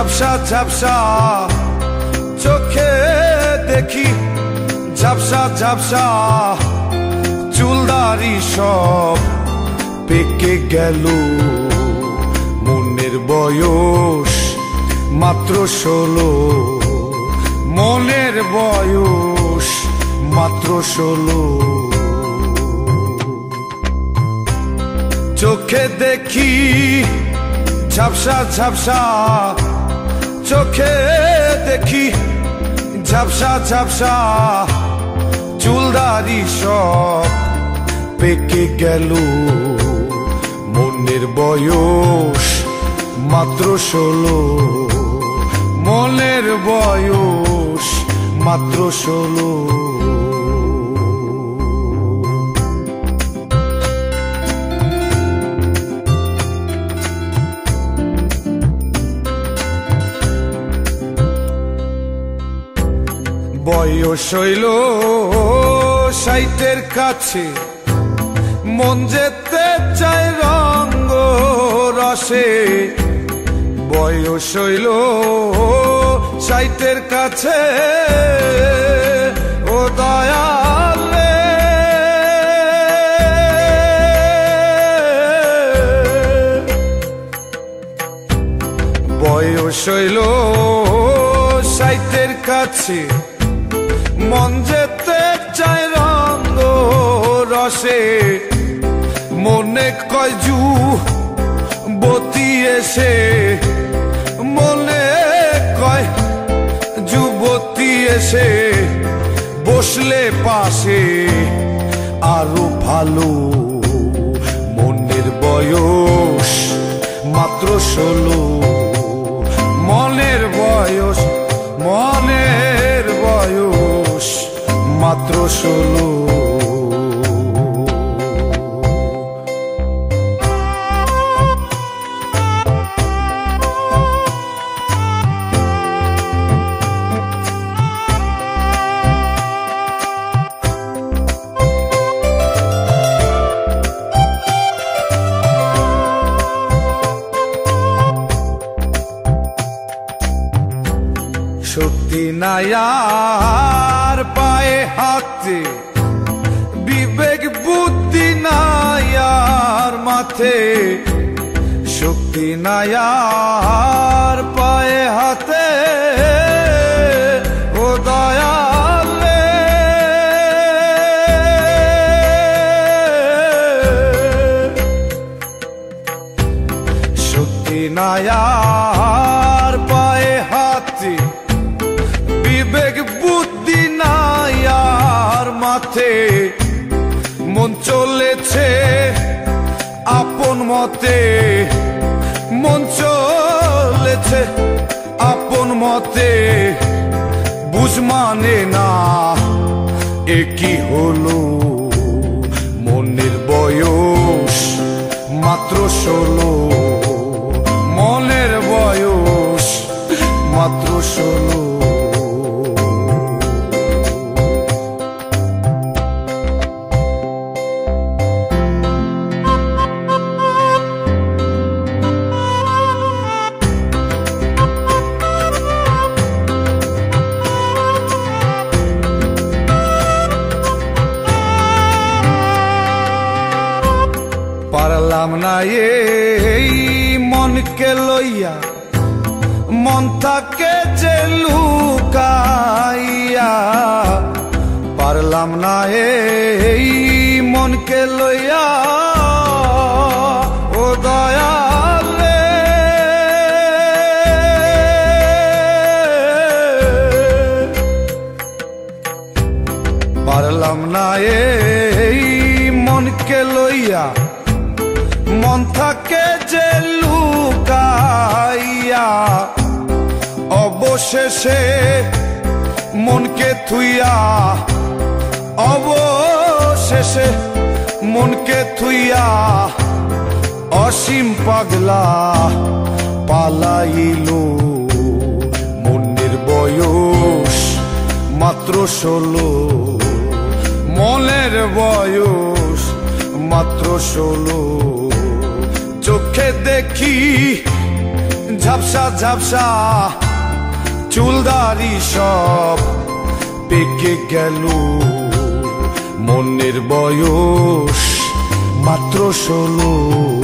ঝাপসা ঝাপসা চোখে দেখি ঝাপসা ঝাপসা চুলদারি সব পেকে গেল মনের বয়স মাত্র 16 মনের বয়স মাত্র 16 চোখে দেখি ঝাপসা ঝাপসা চোখে দেখি ঝাপসা ঝাপসা চুলদারি সব পেকে গেল মনের বয়স মাত্র 16 মনের বয়স মাত্র 16 বয়স হইল 60-এর কাছে মন যেতে চায় রঙ্গ রসে বয়স হইল 60-এর কাছে ও দয়ালে বয়স হইল 60-এর কাছে মন যেতে চায় রঙ্গ রসে মনে কয় যুবতী এসে মনে কয় যুবতী এসে বসলে পাশে আরো ভালো মনের বয়স মাত্র 16 মনের বয়স মাত্র 16 শক্তি নাই আর পায়ে হাতে বিবেক বুদ্ধি নাই আর মাথে শক্তি নাই আর পায়ে হাতে ও দয়ালে শক্তি নাই আর পায়ে হাতে বিবেক বুদ্ধি নাই আর মাথে মন চলেছে আপন মতে মন চলেছে আপন মতে বুঝ মানে না এ কি হলো মনের বয়স মাত্র 16 মনের বয়স মাত্র 16 পারলাম না এই মনকে লইয়া মন থাকে যে লুকাইয়া পারলাম না এই মনকে লইয়া ও দয়ালে পারলাম না এই মনকে লইয়া মন থাকে যে লুকাইয়া অবশেষে মনকে থুইয়া অবশেষে মনকে থুইয়া অসীম পাগলা পালাইল মনের বয়স মাত্র 16 মনের বয়স মাত্র 16 চোখে দেখি ঝাপসা ঝাপসা চুলদারি সব পেকে গেল, মনের বয়স মাত্র 16।